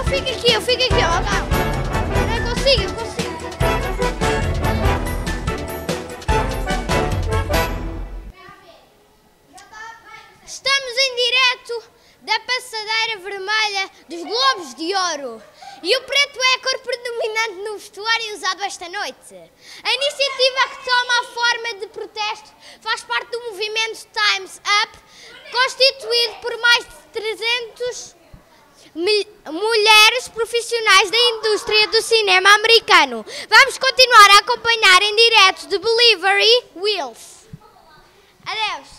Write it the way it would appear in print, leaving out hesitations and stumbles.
eu fico aqui, ó, não. Eu consigo. Estamos em direto da passadeira vermelha dos Globos de Ouro. E o preto é a cor predominante no vestuário usado esta noite. A iniciativa, que toma a forma de protesto, faz parte do movimento Time's Up, constituído por mais de 300 mulheres profissionais da indústria do cinema americano. Vamos continuar a acompanhar em direto de Beverly Hills. Adeus.